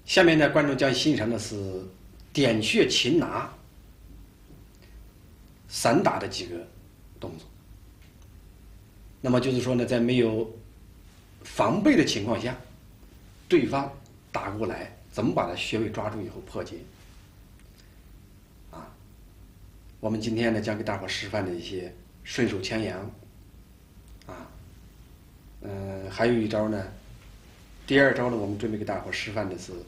下面呢，观众将欣赏的是点穴擒拿散打的几个动作。那么就是说呢，在没有防备的情况下，对方打过来，怎么把他穴位抓住以后破解？啊，我们今天呢，将给大伙示范的一些顺手牵羊，啊，还有一招呢，第二招呢，我们准备给大伙示范的是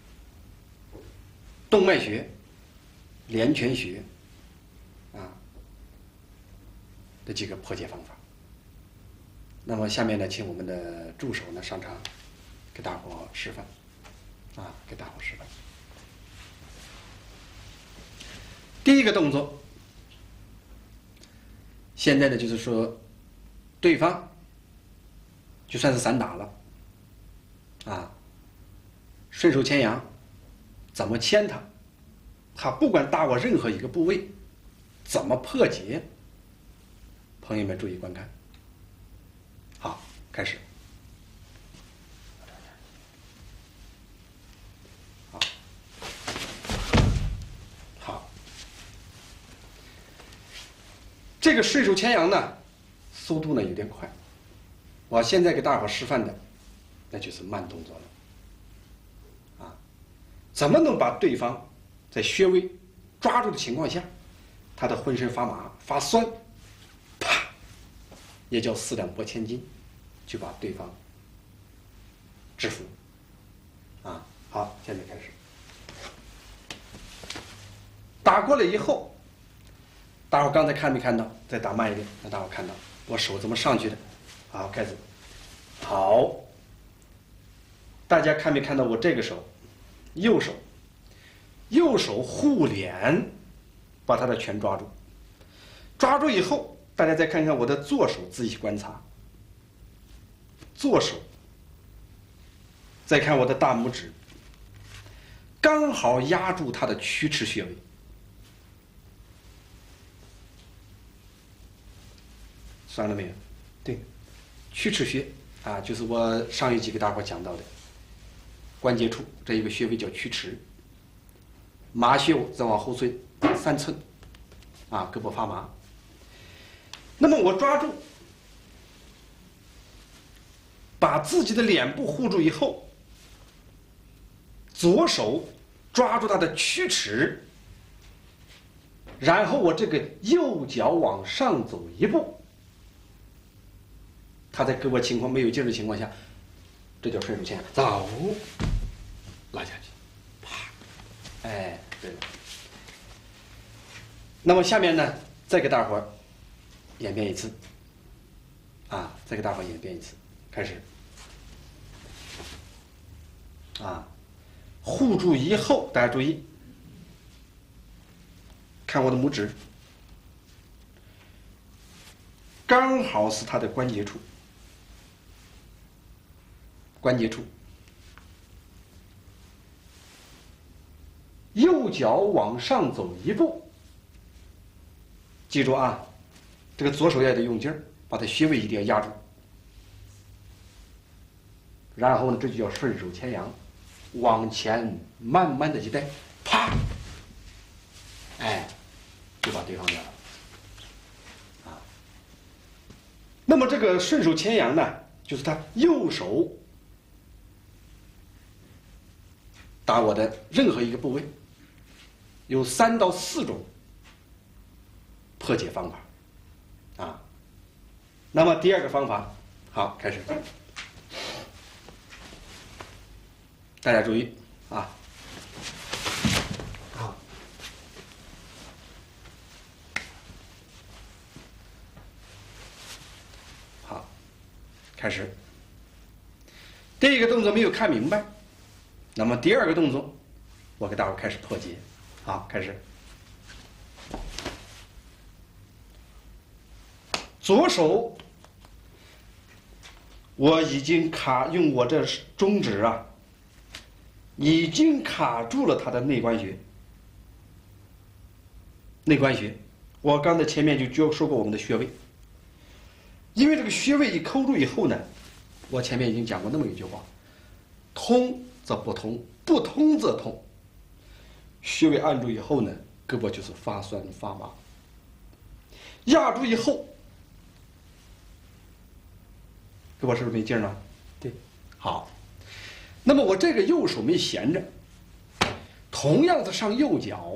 动脉穴、连泉穴，啊的几个破解方法。那么下面呢，请我们的助手呢上场，给大伙示范，给大伙示范。第一个动作，现在呢就是说，对方就算是散打了，顺手牵羊，怎么牵他？他不管打我任何一个部位，怎么破解？朋友们注意观看。好，开始。好，这个顺手牵羊呢，速度呢有点快。我现在给大伙示范的，那就是慢动作了。怎么能把对方在穴位抓住的情况下，他的浑身发麻、发酸，啪，也叫四两拨千斤，就把对方制服。好，现在开始。打过来以后，大伙刚才看没看到？再打慢一点，让大伙看到我手怎么上去的。好，开始。好，大家看没看到我这个手？右手护脸，把他的拳抓住。抓住以后，大家再看看我的左手，仔细观察。左手，再看我的大拇指，刚好压住他的曲池穴位。算了没有？对，曲池穴就是我上一集给大伙讲到的关节处，这一个穴位叫曲池。麻穴再往后退3寸，胳膊发麻。那么我抓住，把自己的脸部护住以后，左手抓住他的曲池，然后我这个右脚往上走一步，他在胳膊情况没有劲儿的情况下，这叫顺手牵羊，走，拉下去，啪，对了。那么下面呢，再给大伙儿演变一次，再给大伙儿演变一次，开始。护住以后，大家注意，看我的拇指，刚好是他的关节处，右脚往上走一步，记住这个左手也得用劲儿，把它穴位一定要压住。然后呢，这就叫顺手牵羊，往前慢慢的一带，啪，就把对方压了。那么这个顺手牵羊呢，就是他右手打我的任何一个部位，有3到4种破解方法。那么第二个方法，好，开始。大家注意好，开始。第一个动作没有看明白，那么第二个动作，我给大伙开始破解。好，开始。左手，我已经用我这中指已经卡住了他的内关穴。我刚才前面就说过我们的穴位，因为这个穴位一扣住以后呢，我前面已经讲过那么一句话：通则不通， 不通则痛。穴位按住以后呢，胳膊就是发酸发麻。压住以后，胳膊是不是没劲了？对，好。那么我这个右手没闲着，同样的上右脚，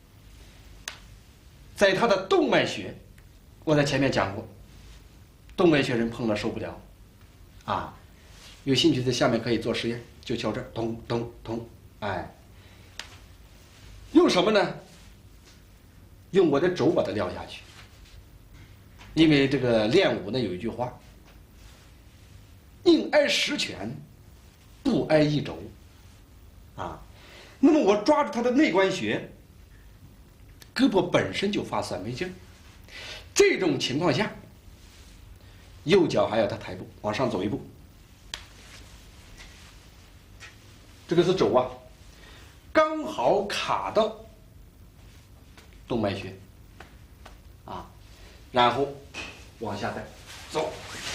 在它的动脉穴，我在前面讲过，动脉穴人碰了受不了，啊，有兴趣在下面可以做实验，就敲这儿，咚咚咚，哎，用什么呢？用我的肘把它撂下去。因为这个练武呢有一句话，宁挨10拳，不挨1肘，啊，那么我抓住他的内关穴，胳膊本身就发酸没劲儿，这种情况下，右脚还要他抬步往上走一步，这个是肘啊，刚好卡到动脉穴，啊，然后往下带，走，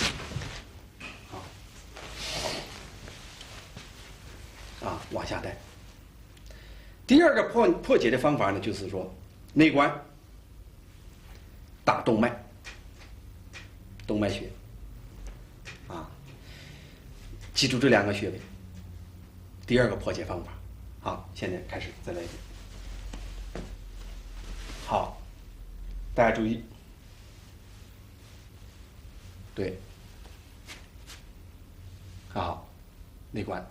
往下带。第二个破解的方法呢，就是说内关打动脉，动脉穴，啊，记住这2个穴位。第二个破解方法，好，现在开始再来一遍。好，大家注意，对，好，内关。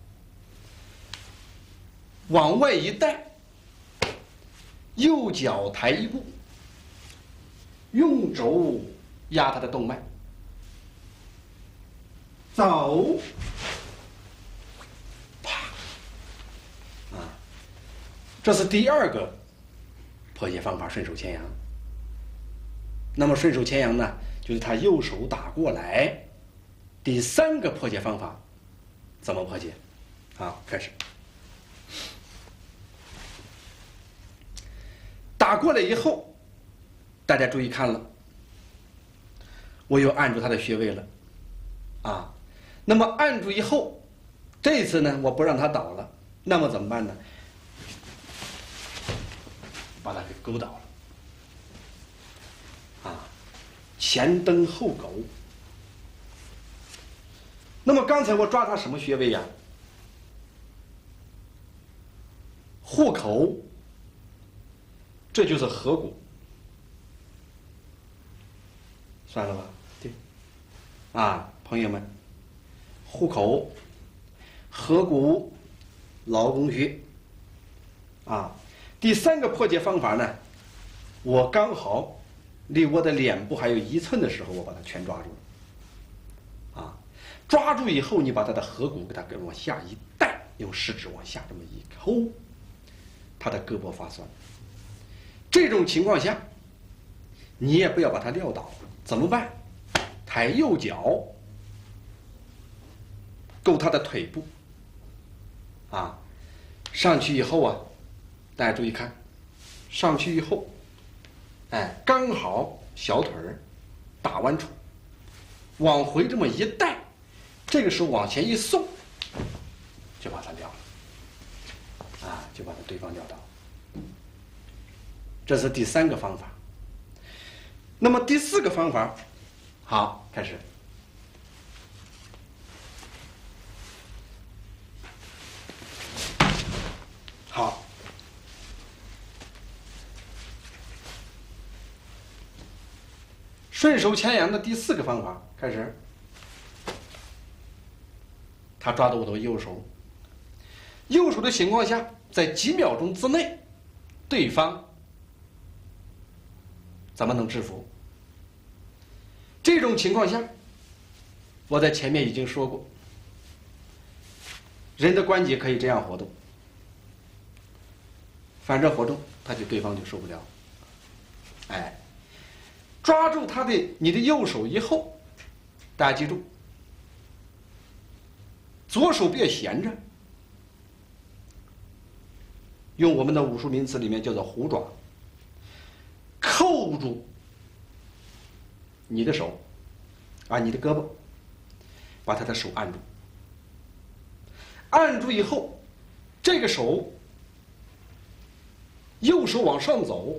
往外一带，右脚抬一步，用肘压他的动脉，走，啪，啊，这是第2个破解方法，顺手牵羊。那么顺手牵羊呢，就是他右手打过来。第3个破解方法怎么破解？好，开始。打过来以后，大家注意看了，我又按住他的穴位了，啊，那么按住以后，这次呢，我不让他倒了，那么怎么办呢？把他给勾倒了，啊，前蹬后勾。那么刚才我抓他什么穴位呀？户口。这就是合谷，算了吧，对，啊，朋友们，户口、合谷、劳宫穴，啊，第3个破解方法呢，我刚好离我的脸部还有1寸的时候，我把它全抓住了，啊，抓住以后，你把它的合谷给它往下一带，用食指往下这么一抠，他的胳膊发酸。这种情况下，你也不要把它撂倒，怎么办？抬右脚，勾他的腿部，啊，上去以后啊，大家注意看，上去以后，哎，刚好小腿儿打弯处，往回这么一带，这个时候往前一送，就把它撂了，啊，就把它对方撂倒。这是第3个方法。那么第4个方法，好，开始。好，顺手牵羊的第4个方法，开始。他抓到我的右手，右手的情况下，在几秒钟之内，对方怎么能制服？这种情况下，我在前面已经说过，人的关节可以这样活动，反正活动，对方就受不了。哎，抓住你的右手以后，大家记住，左手别闲着，用我们的武术名词里面叫做虎爪。扣住你的手，啊，你的胳膊，把他的手按住。按住以后， 这个手，右手往上走，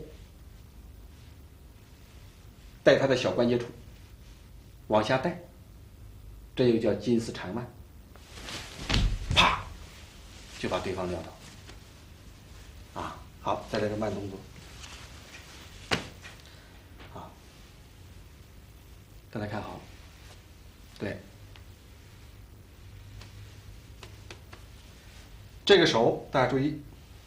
带他的小关节处，往下带，这又叫金丝缠腕，啪，就把对方撂倒。啊，好，再来个慢动作。啊，大家看好，对。这个手大家注意，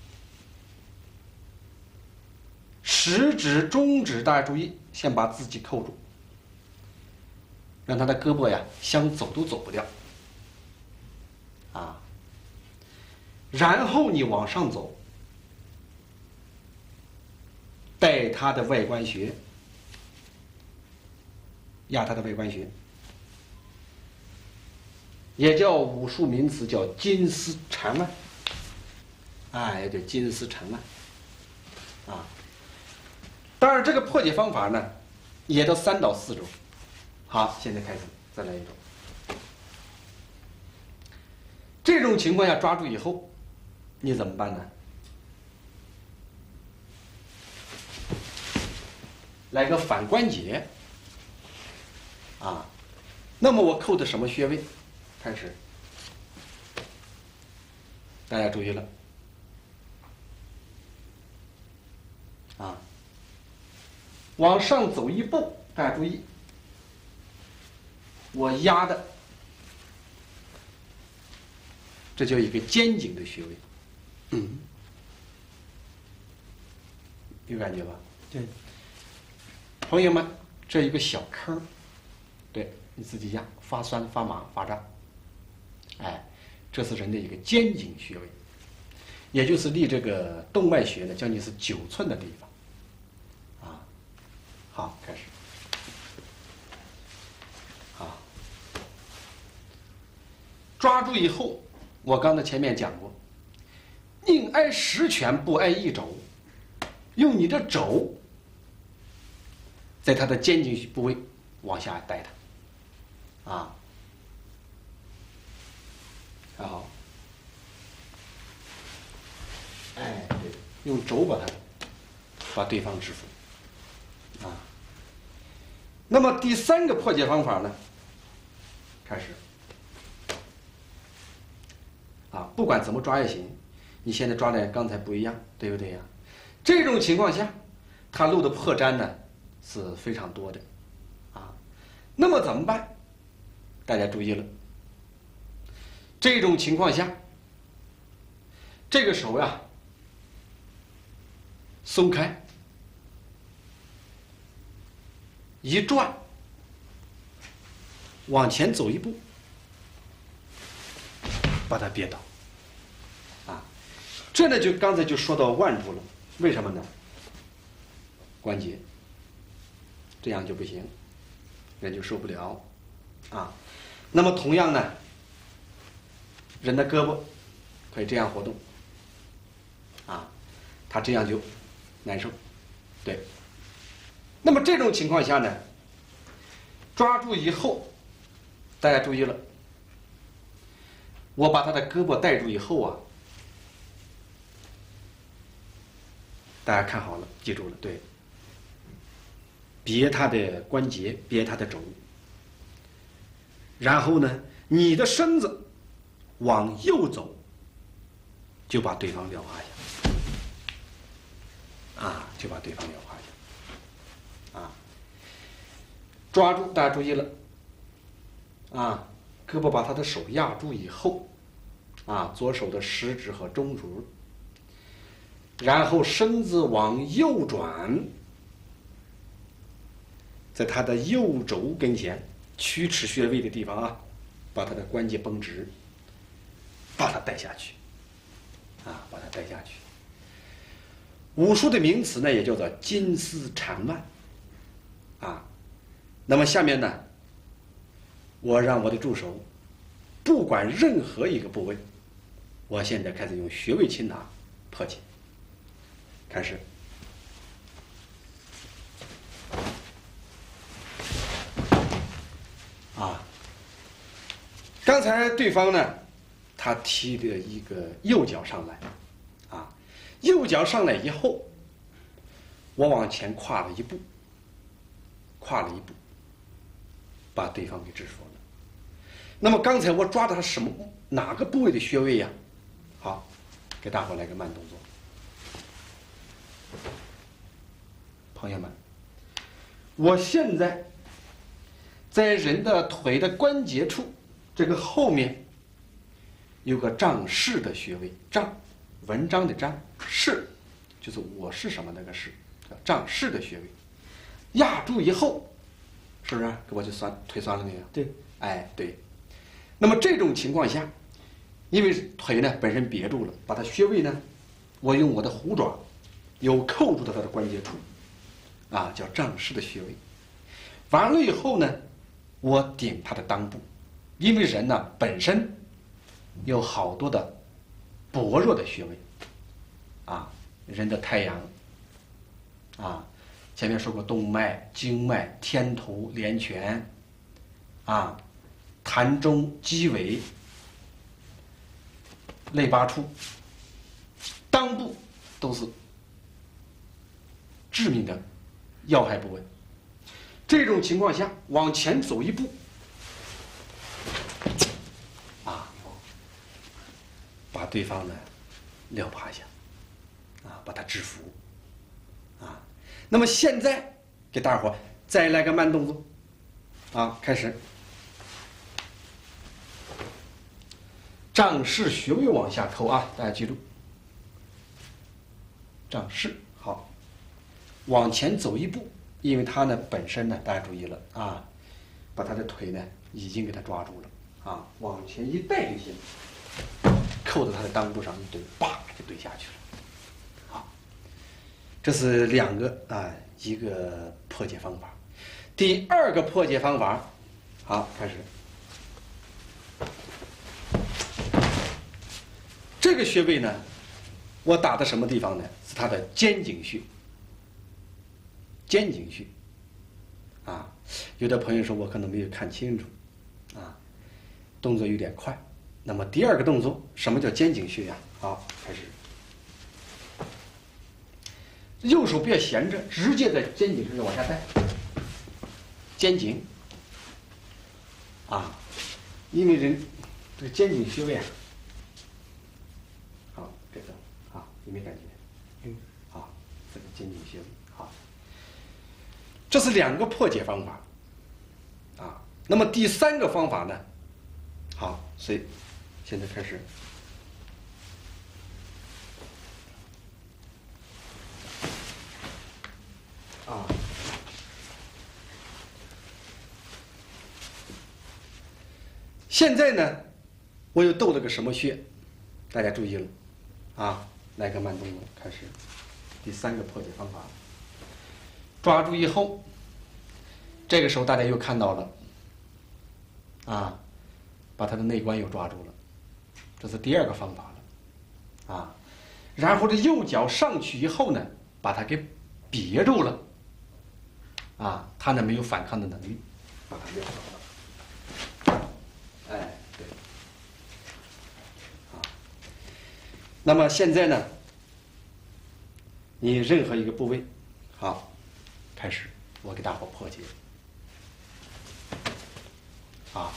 食指、中指大家注意，先把自己扣住，让他的胳膊呀想走都走不掉。啊，然后你往上走，带他的外关穴，压他的外关穴，也叫武术名词叫金丝缠腕。哎，对，金丝缠腕。啊，当然这个破解方法呢，也都3到4周。好，现在开始，再来一周。这种情况下抓住以后，你怎么办呢？来个反关节。啊，那么我扣的什么穴位？开始，大家注意了。啊，往上走一步，大家注意，我压的，这叫一个肩颈的穴位。有感觉吧？对。朋友们，这一个小坑，对，你自己压，发酸、发麻、发胀。哎，这是人的一个肩颈穴位，也就是离这个动脉穴呢，将近是9寸的地方。啊，好，开始。好，抓住以后，我刚才前面讲过，宁挨10拳不挨1肘，用你的肘在他的肩颈部位往下带他。啊，看好。哎，对，用肘把对方制服。啊，那么第3个破解方法呢？开始。啊，不管怎么抓也行，你现在抓的跟刚才不一样，对不对呀？这种情况下，他露的破绽呢是非常多的。啊，那么怎么办？大家注意了，这种情况下，这个手呀松开，一转，往前走一步，把它憋倒。啊，这呢就刚才就说到腕住了，为什么呢？关节，这样就不行，人就受不了。啊，那么同样呢，人的胳膊可以这样活动。啊，他这样就难受。对。那么这种情况下呢，抓住以后，大家注意了，我把他的胳膊带住以后啊，大家看好了，记住了，对，别他的关节，别他的肘，然后呢，你的身子往右走，就把对方撂趴下。啊，就把对方撂趴下。啊，抓住，大家注意了。啊，胳膊把他的手压住以后，啊，左手的食指和中指，然后身子往右转，在他的右肘跟前，曲尺穴位的地方啊，把他的关节绷直，把它带下去。啊，把它带下去。武术的名词呢，也叫做金丝缠腕。啊，那么下面呢，我让我的助手，不管任何一个部位，我现在开始用穴位擒拿破解。开始。啊，刚才对方呢， 他踢的一个右脚上来，啊，右脚上来以后，我往前跨了一步，把对方给制服了。那么刚才我抓的是哪个部位的穴位呀？好，给大伙来个慢动作。朋友们，我现在在人的腿的关节处，这个后面有个丈室的穴位，丈，文章的章，室就是我是什么那个室，叫丈室的穴位。压住以后，是不是给我就腿酸了没有？ 对， 哎对。那么这种情况下，因为腿呢本身别住了，把它穴位呢，我用我的虎爪又扣住它的关节处，啊，叫丈室的穴位。完了以后呢，我顶它的裆部，因为人呢本身有好多的薄弱的穴位，啊，人的太阳，啊，前面说过动脉、经脉、天突、连泉，啊，膻中、肌尾、肋巴处、裆部都是致命的要害部位。这种情况下，往前走一步，啊，把对方呢撂趴下，啊，把他制服，啊。那么现在给大伙再来个慢动作，啊，开始。丈室穴位往下扣啊，大家记住。丈室好，往前走一步，因为他呢本身呢，大家注意了啊，把他的腿呢已经给他抓住了啊，往前一带就行，扣到他的裆部上一怼，叭就怼下去了。好，这是两个啊，一个破解方法。第二个破解方法，好，开始。这个穴位呢，我打的什么地方呢？是它的肩颈穴。肩颈穴，啊，有的朋友说我可能没有看清楚，啊，动作有点快。那么第二个动作，什么叫肩颈穴呀？好，开始。右手不要闲着，直接在肩颈上往下带。肩颈，啊，因为人这个肩颈穴位啊。这个啊，有没有感觉？好，这个肩颈穴位，好，这是两个破解方法，啊，那么第三个方法呢？好，所以现在开始，啊，现在呢，我又斗了个什么穴？大家注意了。啊，来个慢动作，开始。第三个破解方法，抓住以后，这个时候大家又看到了，啊，把他的内关又抓住了，这是第二个方法了，啊，然后这右脚上去以后呢，把他给别住了，啊，他呢没有反抗的能力，把他撂倒了，哎。那么现在呢，你任何一个部位，好，开始，我给大伙破解。啊，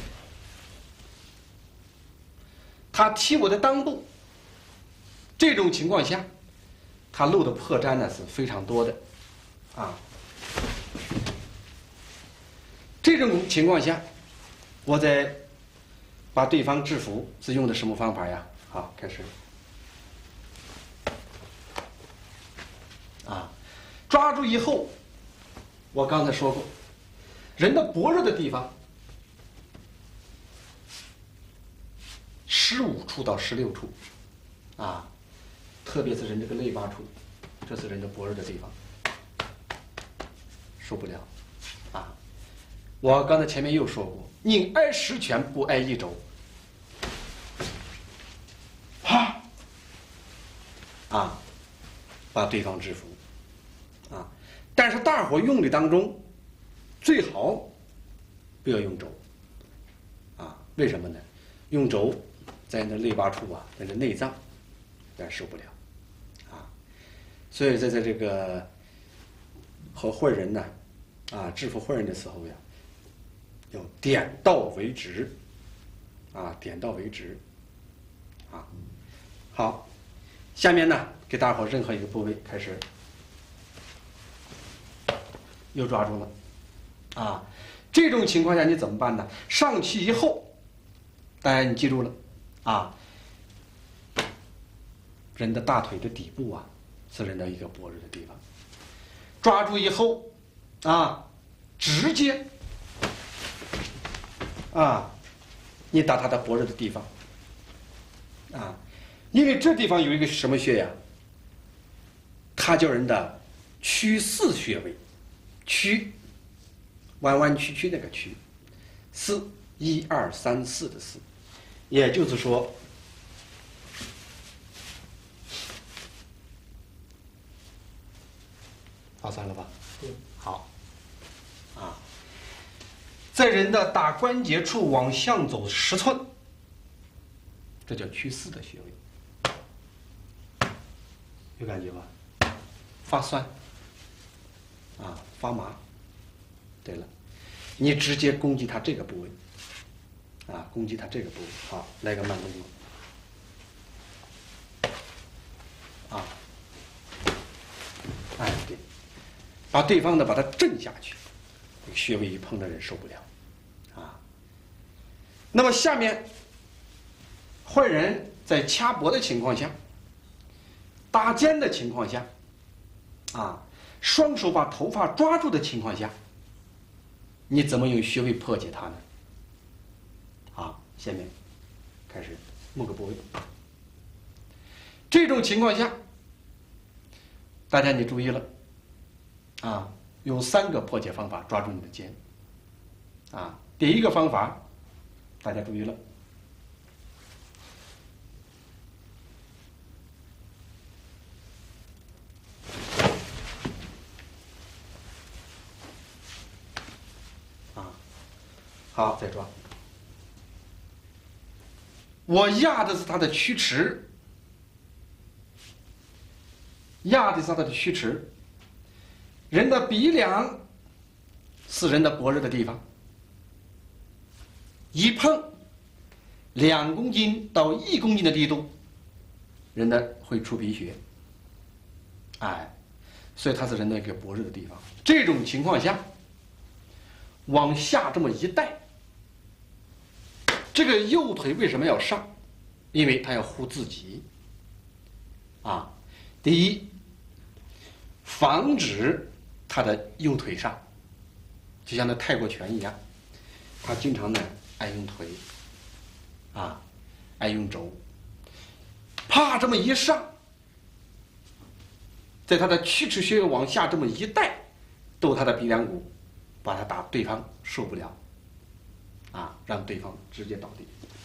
他踢我的裆部，这种情况下，他漏的破绽呢是非常多的，啊，这种情况下，我在把对方制服是用的什么方法呀？好，开始。啊，抓住以后，我刚才说过，人的薄弱的地方，15处到16处，啊，特别是人这个肋巴处，这是人的薄弱的地方，受不了，啊，我刚才前面又说过，宁挨10拳不挨1肘，啪，啊，把对方制服。啊，但是大伙用的当中，最好不要用肘，啊，为什么呢？用肘在那肋巴处啊，在那内脏，咱受不了，啊，所以在这个和会人呢，啊，制服会人的时候呀，要点到为止，啊，点到为止，啊，好，下面呢，给大伙任何一个部位开始，又抓住了，啊，这种情况下你怎么办呢？上去以后，大家你记住了，啊，人的大腿的底部啊，是人的一个脖子的地方，抓住以后，啊，直接，啊，你打他的脖子的地方，啊，因为这地方有一个什么穴呀？它叫人的曲四穴位，曲，弯弯曲曲那个曲，四，1、2、3、4的4，也就是说，发散了吧？ 对， 好，啊，在人的大关节处往向走10寸，这叫曲四的穴位，有感觉吧？发酸，啊，发麻。对了，你直接攻击它这个部位，啊，攻击它这个部位。好，来个慢动作，啊，哎，对，把对方的把它震下去，这个穴位一碰的人受不了，啊。那么下面，会人在掐脖的情况下，搭肩的情况下，啊，双手把头发抓住的情况下，你怎么用穴位破解它呢？好，下面开始某个部位。这种情况下，大家你注意了，啊，用3个破解方法抓住你的肩。啊，第一个方法，大家注意了。好，再抓。我压的是它的曲池，压的是它的曲池。人的鼻梁是人的脖子的地方，一碰2公斤到1公斤的力度，人的会出鼻血。哎，所以它是人的一个脖子的地方。这种情况下，往下这么一带。这个右腿为什么要上？因为他要护自己。啊，第一，防止他的右腿上，就像那泰国拳一样，他经常呢爱用腿，啊，爱用肘，啪这么一上，在他的曲池穴位往下这么一带，逗他的鼻梁骨，把他打对方受不了。啊，让对方直接倒地。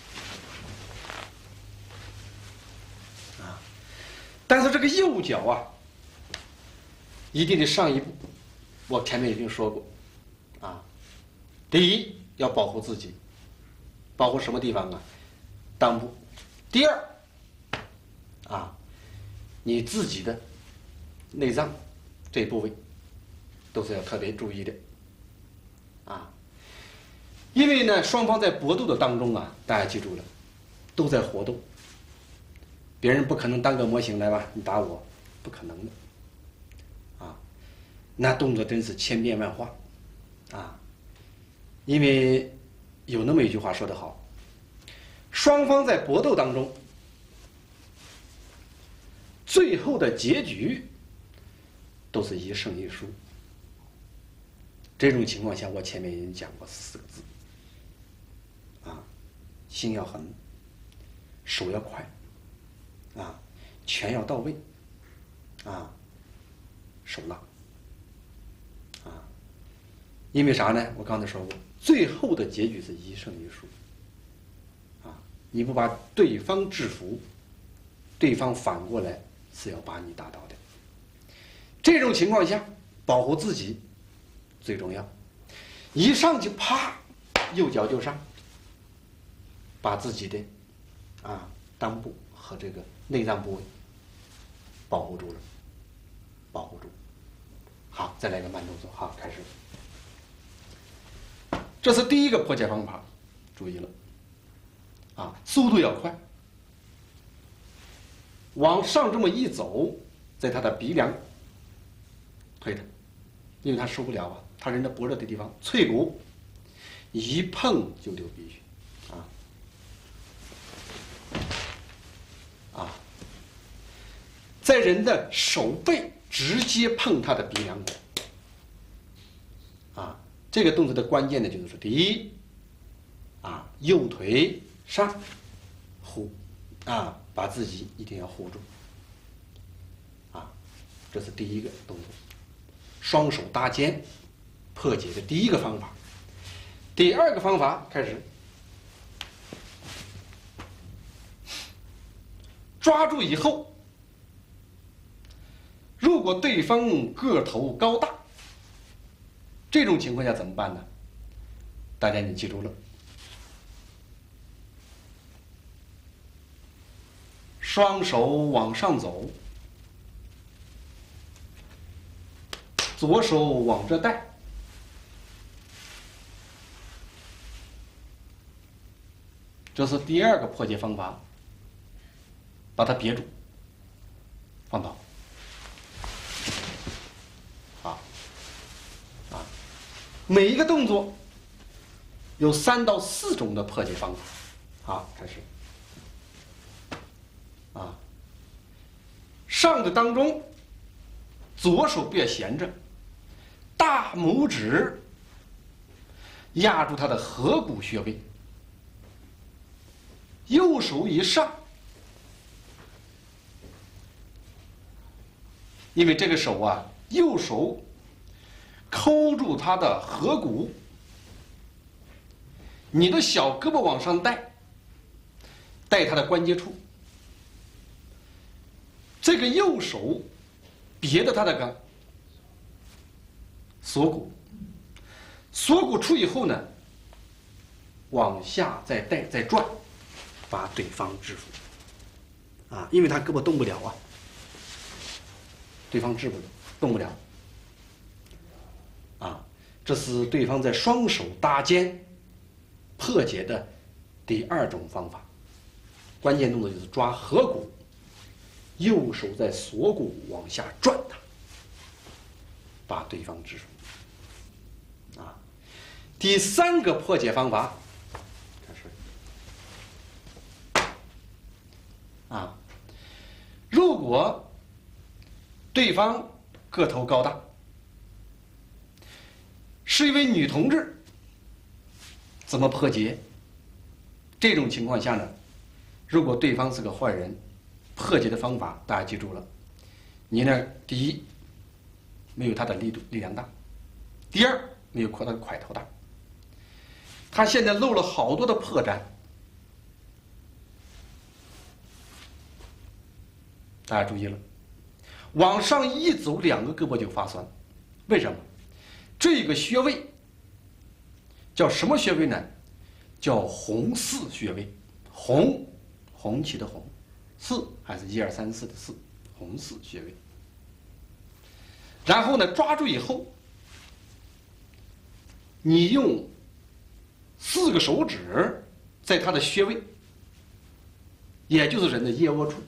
啊，但是这个右脚啊，一定得上一步。我前面已经说过，啊，第一要保护自己，保护什么地方啊？裆部。第二，啊，你自己的内脏这部位都是要特别注意的，啊。因为呢，双方在搏斗的当中啊，大家记住了，都在活动。别人不可能当个模型来吧，你打我，不可能的，啊，那动作真是千变万化，啊，因为有那么一句话说得好，双方在搏斗当中，最后的结局都是1胜1输。这种情况下，我前面已经讲过4个字。啊，心要狠，手要快，啊，拳要到位，啊，手辣，啊，因为啥呢？我刚才说过，最后的结局是1胜1输，啊，你不把对方制服，对方反过来是要把你打倒的。这种情况下，保护自己最重要。一上去啪，右脚就上。把自己的啊裆部和这个内脏部位保护住了，保护住。好，再来个慢动作，好，开始。这是第一个破解方法，注意了，啊，速度要快，往上这么一走，在他的鼻梁推他，因为他受不了啊，他人的脖子的地方脆骨一碰就流鼻血，在人的手背直接碰他的鼻梁骨，这个动作的关键呢就是说，第一，右腿上护，把自己一定要护住，这是第一个动作，双手搭肩破解的第一个方法。第二个方法开始，抓住以后，如果对方个头高大，这种情况下怎么办呢？大家你记住了，双手往上走，左手往这带，这是第二个破解方法，把它别住，放倒。每一个动作有3到4种的破解方法。好，开始。上的当中，左手别闲着，大拇指压住他的合谷穴位，右手一上，因为这个手右手抠住他的合谷，你的小胳膊往上带他的关节处，这个右手别着他的锁骨，锁骨处以后呢，往下再带再转，把对方制服。因为他胳膊动不了对方制不了，动不了。这是对方在双手搭肩破解的第2种方法。关键动作就是抓合谷，右手在锁骨往下转它，把对方制服。第3个破解方法，开始。如果对方个头高大，是一位女同志，怎么破解？这种情况下呢，如果对方是个坏人，破解的方法大家记住了。你呢，第一，没有他的力量大；第二，没有他的块头大。他现在露了好多的破绽，大家注意了，往上一走，2个胳膊就发酸，为什么？这个穴位叫什么穴位呢？叫红四穴位。红旗的红，四还是1、2、3、4的4，红四穴位。然后呢，抓住以后，你用4个手指在他的穴位，也就是人的腋窝处，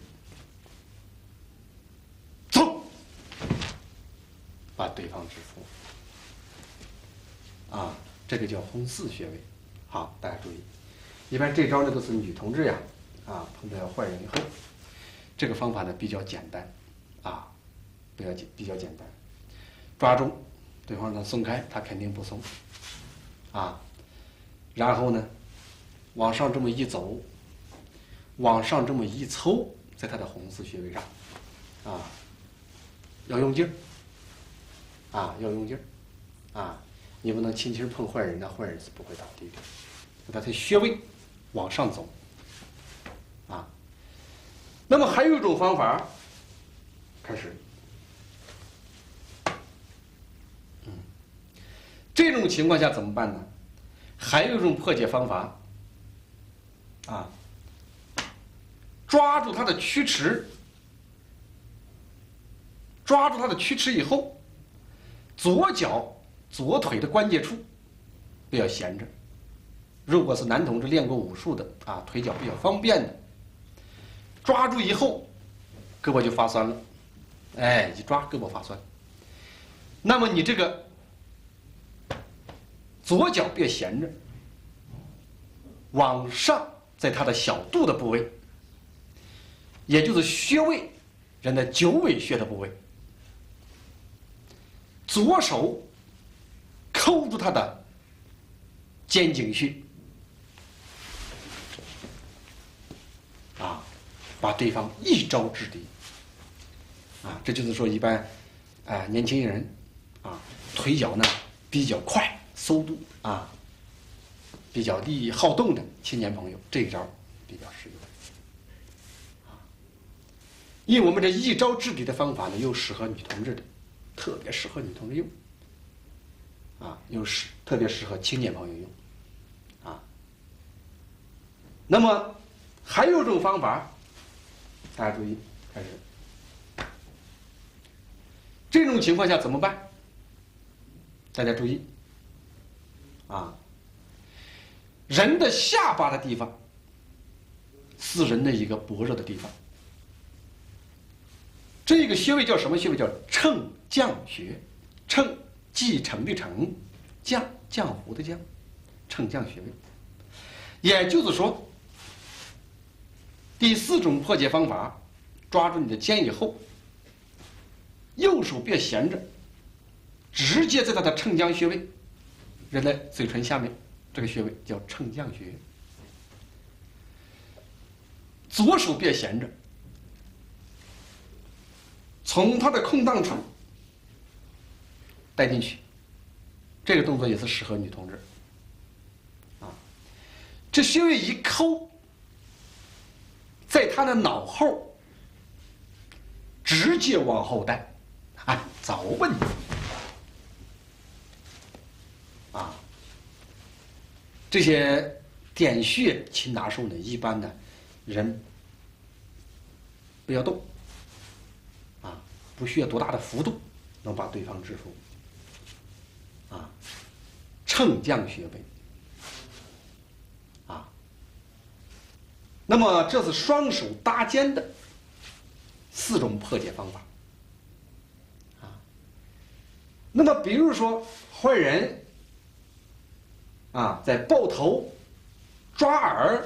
走，把对方制服。这个叫红四穴位。好，大家注意，一般这招呢都是女同志碰到坏人以后，这个方法呢比较简单，比较简单，抓住对方让他松开，他肯定不松，然后呢往上这么一走，往上这么一抽，在他的红四穴位上，要用劲儿，要用劲儿，你不能轻轻碰坏人，那坏人是不会倒地的。把他的穴位往上走，那么还有一种方法，开始，这种情况下怎么办呢？还有一种破解方法， 抓住它的曲池，抓住它的曲池以后，左脚左腿的关节处不要闲着。如果是男同志练过武术的啊，腿脚比较方便的，抓住以后，胳膊就发酸了，哎，一抓胳膊发酸。那么你这个左脚别闲着，往上，在它的小肚的部位，也就是穴位，人的九尾穴的部位，左手扣住它的肩颈穴，啊，把对方一招制敌。啊，这就是说一般，年轻人，啊，腿脚呢比较快，速度啊比较好动的青年朋友，这一招比较适用。因为我们这一招制敌的方法呢，又适合女同志的，特别适合女同志用，啊，特别适合青年朋友用，啊。那么还有一种方法，大家注意，开始。这种情况下怎么办？大家注意，啊，人的下巴的地方是人的一个薄弱的地方。这个穴位叫什么穴位？叫乘降穴。乘，继承的承，降，浆糊的降，乘降穴位。也就是说，第四种破解方法，抓住你的肩以后，右手别闲着，直接在它的乘降穴位，人的嘴唇下面，这个穴位叫乘降穴。左手别闲着，从它的空档处带进去，这个动作也是适合女同志。啊，这穴位一抠，在她的脑后直接往后带，哎，早问你啊，这些点穴擒拿术呢，一般呢人不要动。不需要多大的幅度，能把对方制服。啊，乘降穴位。啊，那么这是双手搭肩的4种破解方法。啊，那么比如说坏人啊，在抱头、抓耳，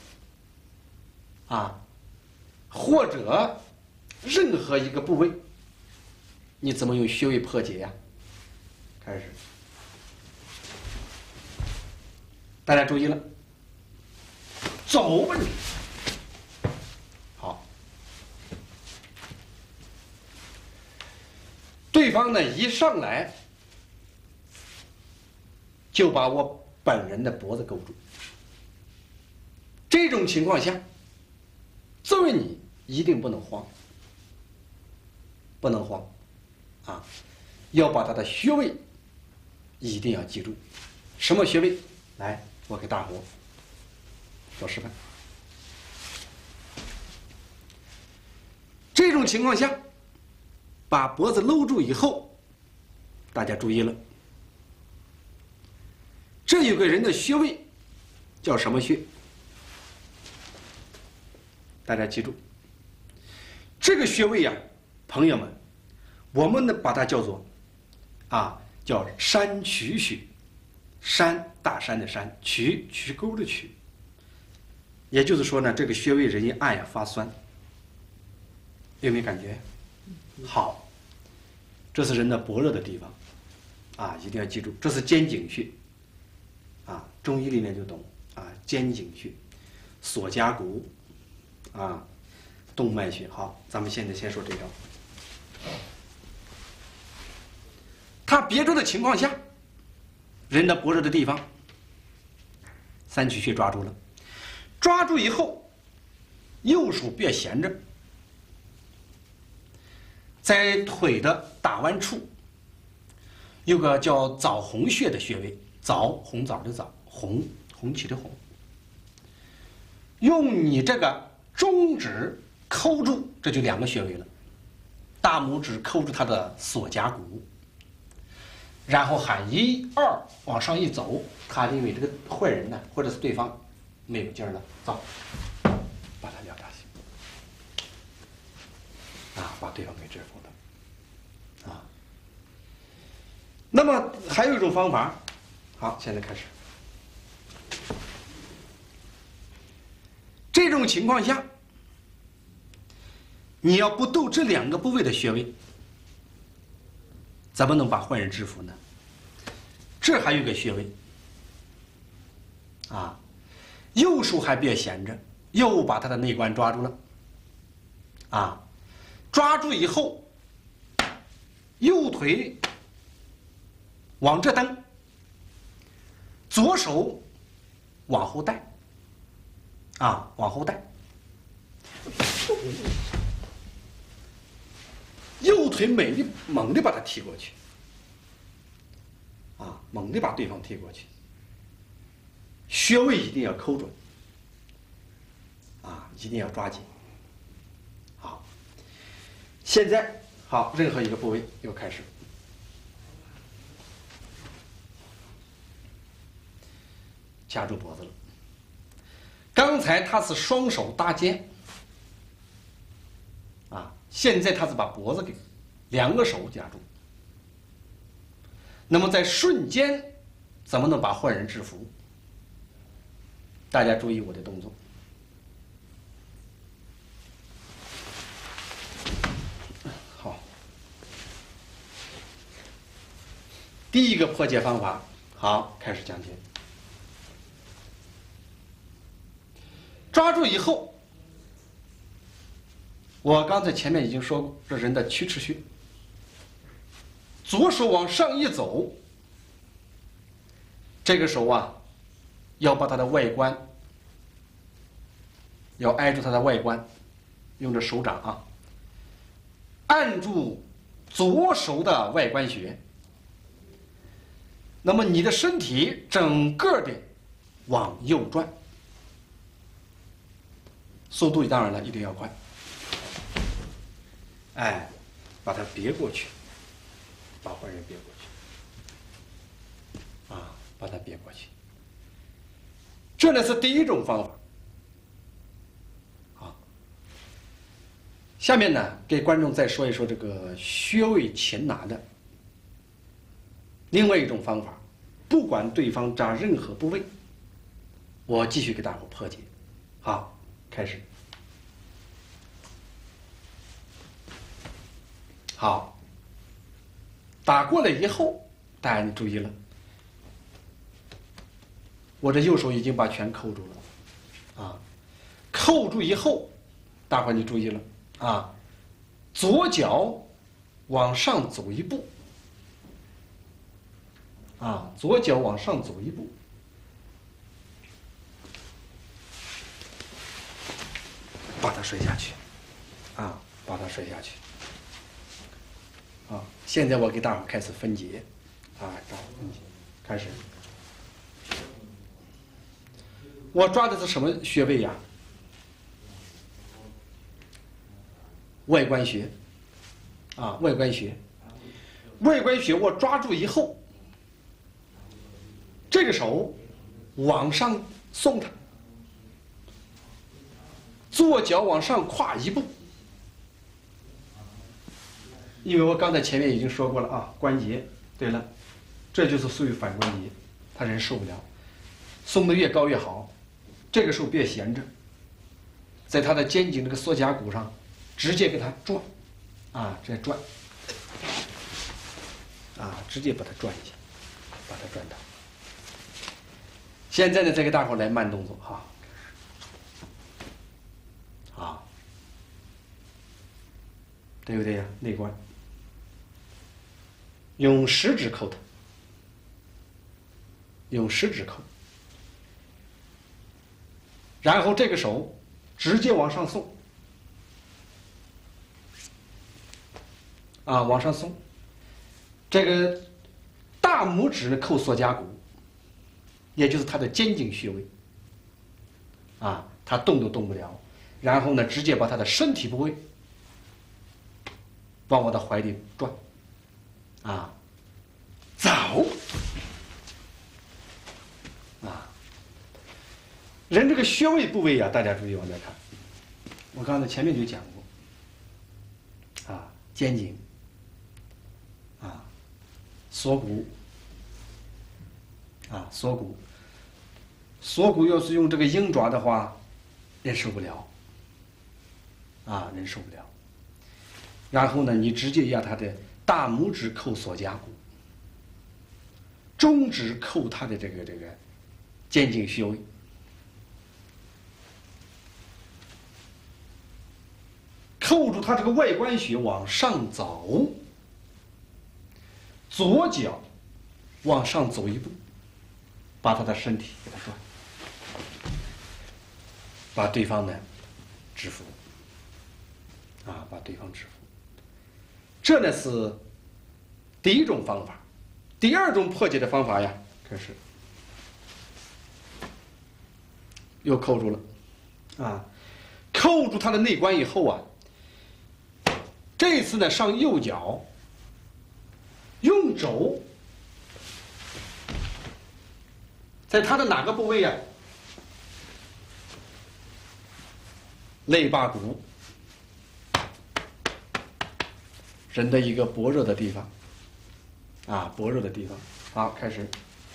啊，或者任何一个部位。你怎么用穴位破解呀？开始，大家注意了，走问题。好，对方呢一上来就把我本人的脖子勾住，这种情况下，作为你一定不能慌，不能慌。啊，要把它的穴位一定要记住，什么穴位？来，我给大伙做示范。这种情况下，把脖子搂住以后，大家注意了，这有个人的穴位叫什么穴？大家记住，这个穴位呀，朋友们。我们呢把它叫做，叫山渠穴，山大山的山，渠渠沟的渠。也就是说呢，这个穴位人一按呀发酸，有没有感觉？好，这是人的薄弱的地方，一定要记住，这是肩颈穴，中医里面就懂，肩颈穴，锁胛骨，动脉穴。好，咱们现在先说这招。他别住的情况下，人的薄弱的地方，三曲穴抓住了，抓住以后，右手别闲着，在腿的打弯处，有个叫枣红穴的穴位，枣红枣的枣，红旗的红，用你这个中指扣住，这就2个穴位了。大拇指扣住他的锁甲骨，然后喊1、2，往上一走，他因为这个坏人呢，或者是对方没有劲儿了，走，把他撂下去，把对方给制服了，那么还有一种方法，好，现在开始。这种情况下，你要不斗这2个部位的穴位，怎么能把坏人制服呢？这还有个穴位，右手还别闲着，又把他的内关抓住了，抓住以后，右腿往这蹬，左手往后带，往后带，右腿猛地把他踢过去，猛地把对方踢过去，穴位一定要扣准，一定要抓紧。好，现在好，任何一个部位又开始。夹住脖子了。刚才他是双手搭肩，现在他是把脖子给2个手夹住。那么在瞬间，怎么能把坏人制服？大家注意我的动作。好，第一个破解方法，好，开始讲解。抓住以后，我刚才前面已经说过，这人的曲池穴，左手往上一走，这个手要把它的外关，要挨住它的外关，用着手掌按住左手的外关穴，那么你的身体整个的往右转。速度当然了，一定要快。把它别过去，把坏人别过去，把它别过去。这呢是第一种方法。好，下面呢给观众再说一说这个穴位擒拿的另外一种方法。不管对方扎任何部位，我继续给大伙破解。好。开始，好，打过来以后，大家你注意了，我这右手已经把拳扣住了，扣住以后，大伙你注意了，左脚往上走一步，左脚往上走一步。把它摔下去，把它摔下去，现在我给大伙开始分解，大伙分解，开始。我抓的是什么穴位呀？外关穴，外关穴，外关穴我抓住以后，这个手往上送它。左脚往上跨一步，因为我刚才前面已经说过了关节。对了，这就是属于反关节，他人受不了，松得越高越好。这个时候别闲着，在他的肩颈这个锁甲骨上，直接给他转，这转，直接把它转一下，把它转到。现在呢，再给大伙来慢动作对不对呀？内关，用食指扣它，用食指扣，然后这个手直接往上送，往上送，这个大拇指扣锁甲骨，也就是他的肩颈穴位，他动都动不了， 然后呢，直接把他的身体部位往我的怀里转，啊，走，啊，人这个穴位部位啊，大家注意往这看，我刚才前面就讲过，啊，肩颈，啊，锁骨，啊，锁骨，锁骨要是用这个鹰爪的话，人受不了，啊，人受不了。然后呢，你直接压他的大拇指扣锁胛骨，中指扣他的这个肩颈穴位，扣住他这个外关穴往上走，左脚往上走一步，把他的身体给他转，把对方呢制服，啊，把对方制服。这呢是第一种方法。第二种破解的方法呀，开始又扣住了，啊，扣住他的内关以后啊，这次呢上右脚，用肘在他的哪个部位呀？肋巴骨，人的一个薄弱的地方，啊，薄弱的地方。好，开始，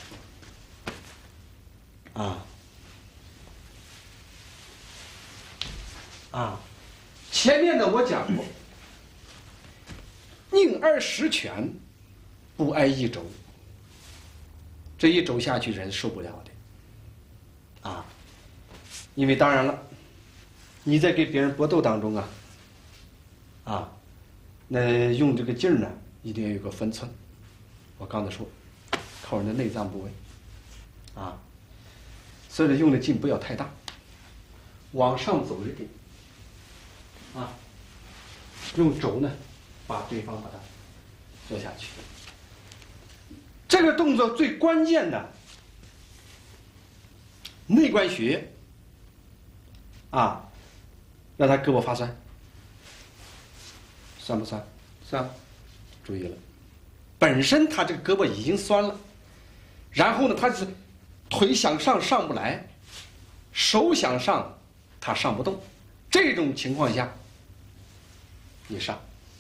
前面呢我讲过，宁挨10拳，不挨1肘。这一肘下去人受不了的，啊，因为当然了，你在跟别人搏斗当中啊，那用这个劲儿呢，一定要有个分寸。我刚才说，靠人的内脏部位，啊，所以用的劲不要太大，往上走一点，啊，用肘呢把对方把它做下去。这个动作最关键的内关穴，啊，让他胳膊发酸，酸不酸？酸，注意了，本身他这个胳膊已经酸了，然后呢，他是腿想上上不来，手想上他上不动，这种情况下，你上，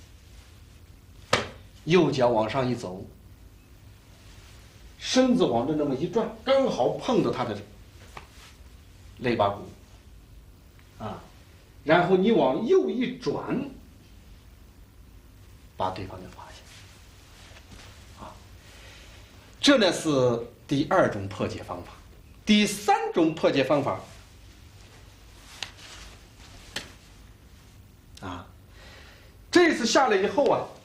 右脚往上一走，身子往这那么一转，刚好碰到他的肋巴骨，啊，然后你往右一转，把对方给发现，啊，这呢是第二种破解方法。第三种破解方法，啊，这次下来以后啊，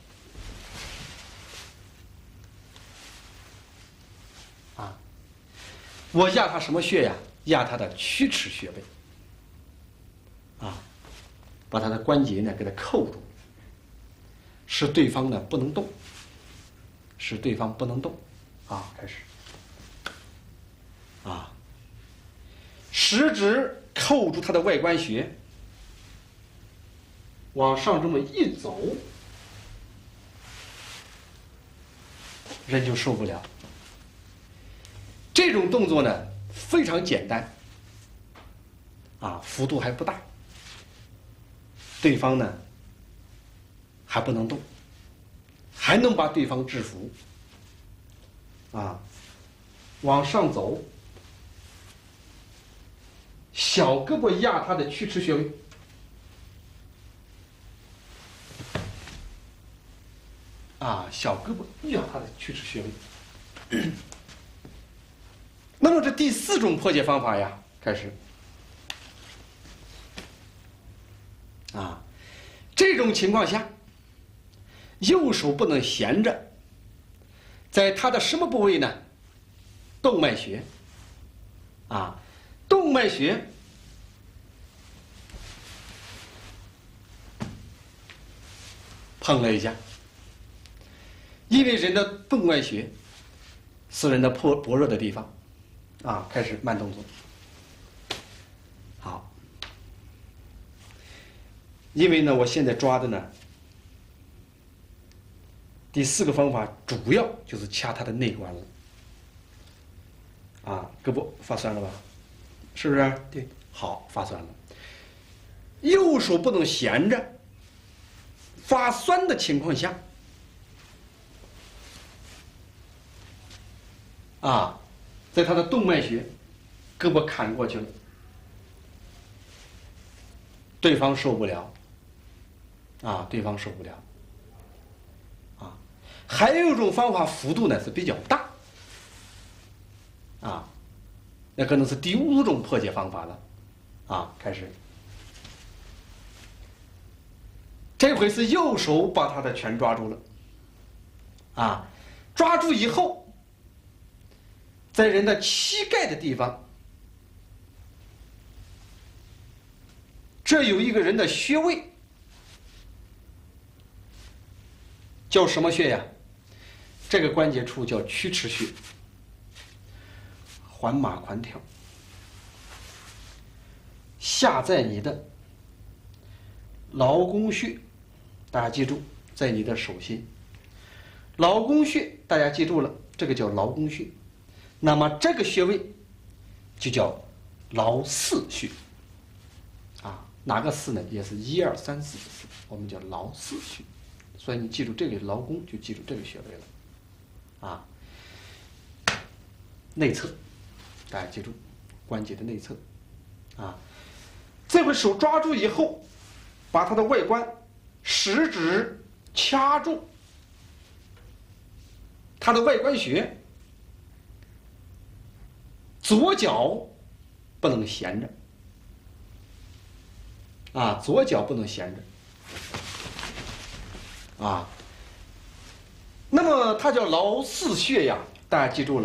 我压他什么穴呀？压他的曲池穴位，啊，把他的关节呢给他扣住，使对方呢不能动，使对方不能动，啊，开始，啊，食指扣住他的外关穴，往上这么一走，人就受不了。这种动作呢非常简单，啊，幅度还不大，对方呢还不能动，还能把对方制服，啊，往上走，小胳膊压他的曲池穴位，啊，小胳膊压他的曲池穴位。那么这第四种破解方法呀，开始，啊，这种情况下，右手不能闲着，在他的什么部位呢？动脉穴，啊，动脉穴碰了一下，因为人的动脉穴是人的薄弱的地方。啊，开始慢动作。好， 因为呢，我现在抓的呢，第4个方法主要就是掐它的内关了。啊，胳膊发酸了吧？是不是？ 对， 好，发酸了。右手不能闲着，发酸的情况下，啊，在他的动脉穴，胳膊砍过去了，对方受不了，啊，对方受不了，啊，还有一种方法幅度呢是比较大，啊，那可能是第5种破解方法了，啊，开始，这回是右手把他的拳抓住了，啊，抓住以后，在人的膝盖的地方，这有一个人的穴位，叫什么穴呀？这个关节处叫曲池穴，环马环条，下在你的劳宫穴，大家记住，在你的手心。劳宫穴大家记住了，这个叫劳宫穴。那么这个穴位就叫劳四穴，啊，哪个四呢？也是1、2、3、4的4，我们叫劳四穴。所以你记住这个劳宫，就记住这个穴位了，啊，内侧，大家记住关节的内侧，啊，这回手抓住以后，把它的外关食指掐住它的外关穴。左脚不能闲着，啊，左脚不能闲着，啊，那么它叫劳四穴呀，大家记住了，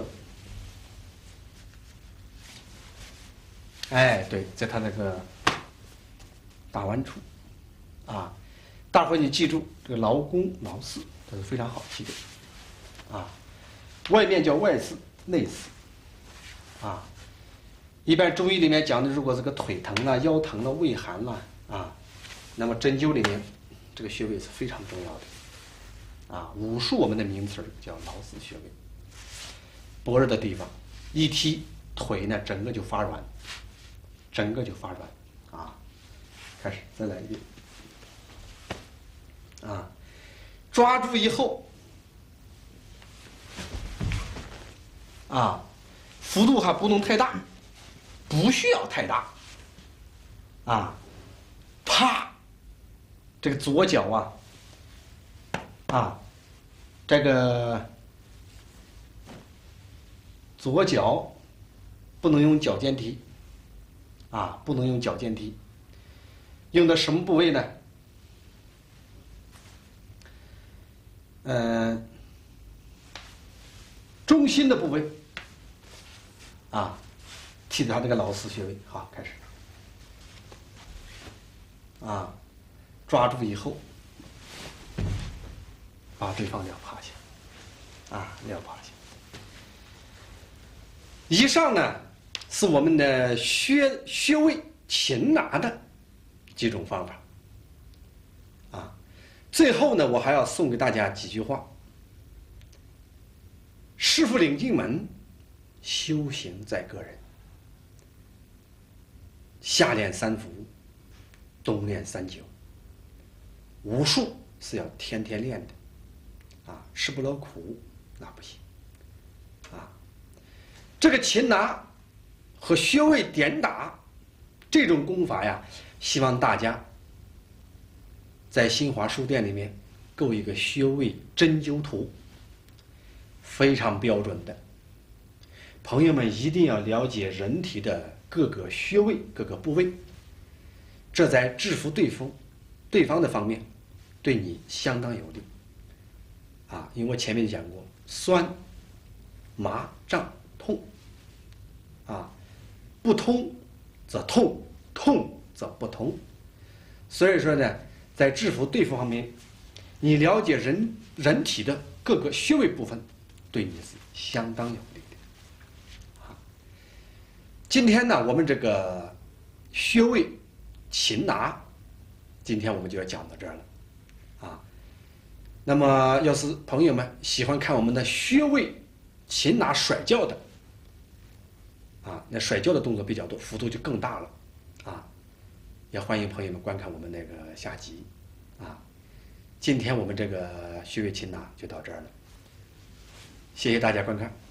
哎，对，在它那个打弯处，啊，大伙儿你记住这个劳宫、劳四，这是非常好记的，啊，外面叫外四，内四。啊，一般中医里面讲的，如果这个腿疼了、腰疼了、胃寒了啊，那么针灸里面这个穴位是非常重要的。啊，武术我们的名词叫劳四穴位，脖子的地方一踢腿呢，整个就发软，整个就发软。啊，开始再来一遍。啊，抓住以后，啊。幅度还不能太大，不需要太大，啊，啪，这个左脚啊，这个左脚不能用脚尖踢，啊，不能用脚尖踢，用的什么部位呢？中心的部位。啊，踢他这个劳四穴位，好，开始。啊，抓住以后，把对方撂趴下，啊，撂趴下。以上呢是我们的穴位擒拿的几种方法。啊，最后呢，我还要送给大家几句话：师傅领进门。修行在个人，夏练3伏，冬练3九。武术是要天天练的，啊，吃不了苦那不行，啊，这个擒拿和穴位点打这种功法呀，希望大家在新华书店里面购一个穴位针灸图，非常标准的。朋友们一定要了解人体的各个穴位、各个部位，这在制服对方的方面，对你相当有利。啊，因为我前面讲过，酸、麻、胀、痛，啊，不通则痛，痛则不通。所以说呢，在制服对方方面，你了解人体的各个穴位部分，对你是相当有利的。今天呢，我们这个穴位擒拿今天我们就要讲到这儿了，啊。那么要是朋友们喜欢看我们的穴位擒拿甩跤的，啊，那甩跤的动作比较多，幅度就更大了，啊，也欢迎朋友们观看我们那个下集，啊。今天我们这个穴位擒拿就到这儿了，谢谢大家观看。